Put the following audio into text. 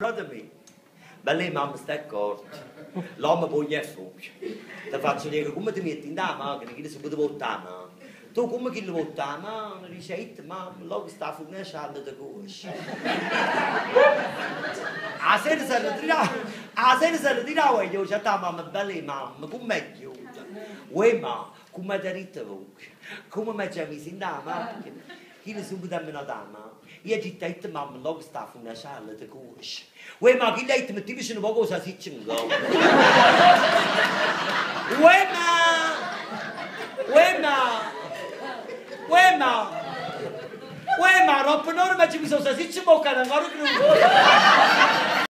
da me. Belle mamma sta d'accordo. L'uomo poi è fuoco. Ti faccio dire come ti metti in da macchina, che si può votare. Tu come che lo vota? Ma non dice, ma lo sta fuori una scialla di cosci. A sera si ritirava e io dicevo, mamma, belle mamma, come è chiusa? Uè, ma, come ti rite voi? Come mi ci messo in da macchina? Chi subito a me una dama? Io ci ho detto, mamma, lo sta fuori una scialla di cosci. Uè, ma chi lei ti metti vicino a cosa si c'è in